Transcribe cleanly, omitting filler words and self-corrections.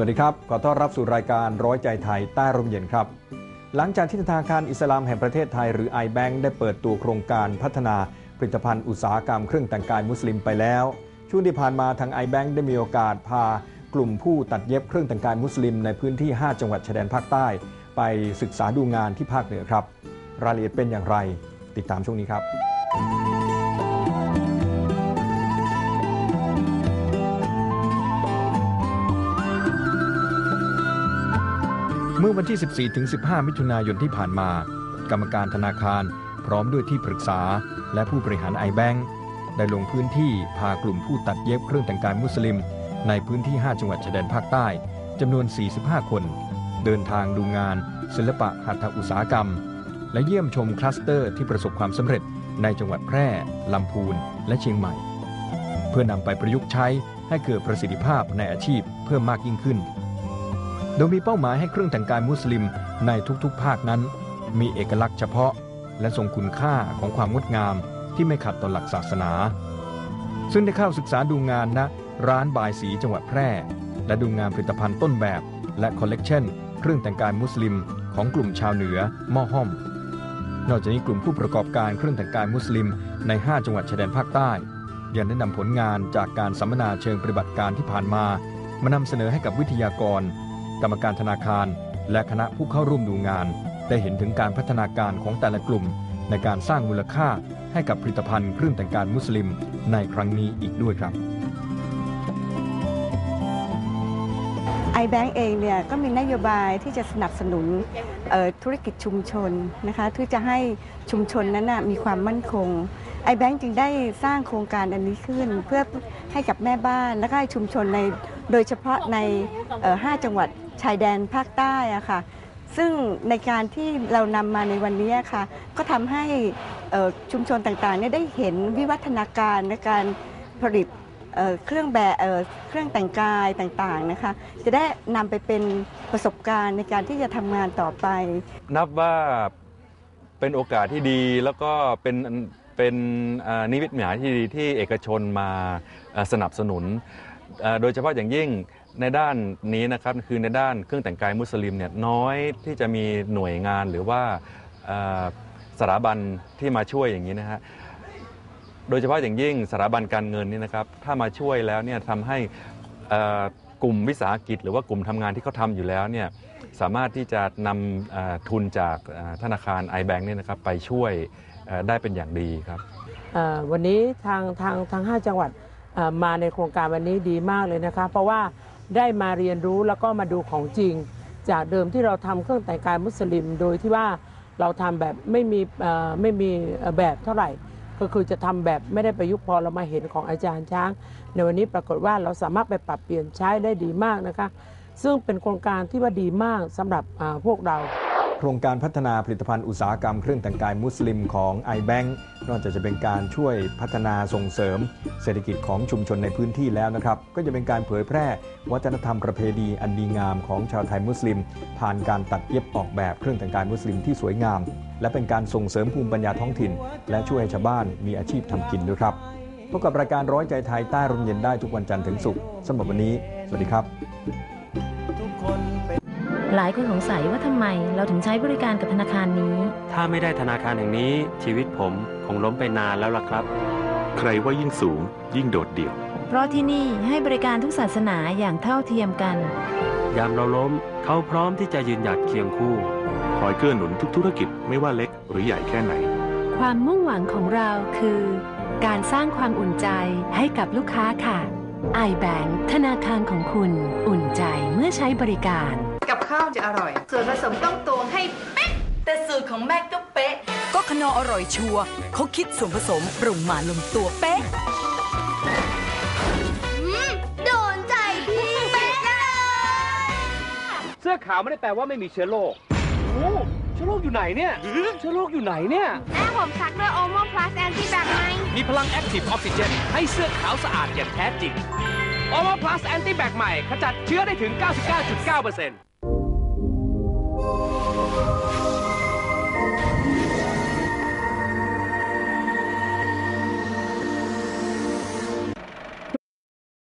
วัสดีครับขอต้อนรับสู่รายการร้อยใจไทยใต้ร่มเย็นครับหลังจากที่ธนาคารอิสลามแห่งประเทศไทยหรือ iBank ได้เปิดตัวโครงการพัฒนาผลิตภัณฑ์อุตสาหกรรมเครื่องแต่งกายมุสลิมไปแล้วช่วงที่ผ่านมาทาง iBank ได้มีโอกาสพากลุ่มผู้ตัดเย็บเครื่องแต่งกายมุสลิมในพื้นที่5จังหวัดชายแดนภาคใต้ไปศึกษาดูงานที่ภาคเหนือครับรายละเอียดเป็นอย่างไรติดตามช่วงนี้ครับเมื่อวันที่ 14-15 มิถุนายนที่ผ่านมากรรมการธนาคารพร้อมด้วยที่ปรึกษาและผู้บริหาร iBank ได้ลงพื้นที่พากลุ่มผู้ตัดเย็บเครื่องแต่งกายมุสลิมในพื้นที่5จังหวัดชายแดนภาคใต้จำนวน45คนเดินทางดูงานศิลปะหัตถอุตสาหกรรมและเยี่ยมชมคลัสเตอร์ที่ประสบความสำเร็จในจังหวัดแพร่ลำพูนและเชียงใหม่เพื่อนำไปประยุกต์ใช้ให้เกิดประสิทธิภาพในอาชีพเพิ่มมากยิ่งขึ้นโดยมีเป้าหมายให้เครื่องแต่งกายมุสลิมในทุกๆภาคนั้นมีเอกลักษณ์เฉพาะและทรงคุณค่าของความงดงามที่ไม่ขัดต่อหลักศาสนาซึ่งได้เข้าศึกษาดูงานณร้านบายสีจังหวัดแพร่และดูงานผลิตภัณฑ์ต้นแบบและคอลเลกชันเครื่องแต่งกายมุสลิมของกลุ่มชาวเหนือม่อห้อมนอกจากนี้กลุ่มผู้ประกอบการเครื่องแต่งกายมุสลิมใน5จังหวัดชายแดนภาคใต้ยังได้นำผลงานจากการสัมมนาเชิงปฏิบัติการที่ผ่านมามานำเสนอให้กับวิทยากรกรรมการธนาคารและคณะผู้เข้าร่วมดูงานได้เห็นถึงการพัฒนาการของแต่ละกลุ่มในการสร้างมูลค่าให้กับผลิตภัณฑ์เครื่องแต่งกายมุสลิมในครั้งนี้อีกด้วยครับ iBank เองเนี่ยก็มีนโยบายที่จะสนับสนุนธุรกิจชุมชนนะคะที่จะให้ชุมชนนั้นมีความมั่นคง iBank จึงได้สร้างโครงการอันนี้ขึ้นเพื่อให้กับแม่บ้านและก็ให้ชุมชนในโดยเฉพาะใน5จังหวัดชายแดนภาคใต้อะค่ะซึ่งในการที่เรานำมาในวันนี้ค่ะก็ทำให้ชุมชนต่างๆได้เห็นวิวัฒนาการในการผลิตเครื่องแต่งกายต่างๆนะคะจะได้นำไปเป็นประสบการณ์ในการที่จะทำงานต่อไปนับว่าเป็นโอกาสที่ดีแล้วก็เป็นนิมิตหมายที่ดีที่เอกชนมาสนับสนุนโดยเฉพาะอย่างยิ่งในด้านนี้นะครับคือในด้านเครื่องแต่งกายมุสลิมเนี่ยน้อยที่จะมีหน่วยงานหรือว่าสถาบันที่มาช่วยอย่างนี้นะฮะโดยเฉพาะอย่างยิ่งสถาบันการเงินนี่นะครับถ้ามาช่วยแล้วเนี่ยทำให้กลุ่มวิสาหกิจหรือว่ากลุ่มทำงานที่เขาทำอยู่แล้วเนี่ยสามารถที่จะนำทุนจากธนาคาร iBank เนี่ยนะครับไปช่วยได้เป็นอย่างดีครับวันนี้ทาง5จังหวัดมาในโครงการวันนี้ดีมากเลยนะคะเพราะว่าได้มาเรียนรู้แล้วก็มาดูของจริงจากเดิมที่เราทำเครื่องแต่งกายมุสลิมโดยที่ว่าเราทำแบบไม่มีแบบเท่าไหร่ก็คือจะทำแบบไม่ได้ประยุกต์พอเรามาเห็นของอาจารย์ช้างในวันนี้ปรากฏว่าเราสามารถไปปรับเปลี่ยนใช้ได้ดีมากนะคะซึ่งเป็นโครงการที่ว่าดีมากสำหรับพวกเราโครงการพัฒนาผลิตภัณฑ์อุตสาหกรรมเครื่องแต่งกายมุสลิมของ iBank นอกจากจะเป็นการช่วยพัฒนาส่งเสริมเศรษฐกิจของชุมชนในพื้นที่แล้วนะครับก็จะเป็นการเผยแพร่วัฒนธรรมประเพณีอันดีงามของชาวไทยมุสลิมผ่านการตัดเย็บออกแบบเครื่องแต่งกายมุสลิมที่สวยงามและเป็นการส่งเสริมภูมิปัญญาท้องถิ่นและช่วยให้ชาวบ้านมีอาชีพทำกินด้วยครับพบกับรายการร้อยใจไทยใต้ร่มเย็นได้ทุกวันจันทร์ถึงศุกร์สำหรับวันนี้สวัสดีครับหลายคนสงสัยว่าทำไมเราถึงใช้บริการกับธนาคารนี้ถ้าไม่ได้ธนาคารแห่งนี้ชีวิตผมคงล้มไปนานแล้วล่ะครับใครว่ายิ่งสูงยิ่งโดดเดี่ยวเพราะที่นี่ให้บริการทุกศาสนาอย่างเท่าเทียมกันยามเราล้มเขาพร้อมที่จะยืนหยัดเคียงคู่คอยเกื้อหนุนทุกธุรกิจไม่ว่าเล็กหรือใหญ่แค่ไหนความมุ่งหวังของเราคือการสร้างความอุ่นใจให้กับลูกค้าค่ะ iBank ธนาคารของคุณอุ่นใจเมื่อใช้บริการกับข้าวจะอร่อยส่วนผสมต้องตวงให้เป๊ะแต่สูตรของแม่ก็เป๊ะก็ขนออร่อยชัวร์เขาคิดส่วนผสมปรุงมาลงตัวเป๊ะโดนใจพี่เป๊ะเลยเสื้อขาวไม่ได้แปลว่าไม่มีเชื้อโรคเชื้อโรคอยู่ไหนเนี่ยเชื้อโรคอยู่ไหนเนี่ยแม่ผมซักด้วยโอโมพลัสแอนตี้แบคไนมีพลังแอคทีฟออกซิเจนให้เสื้อขาวสะอาดอย่างแท้จริงโอโมพลัสแอนตี้แบคใหม่ขจัดเชื้อได้ถึง 99.9%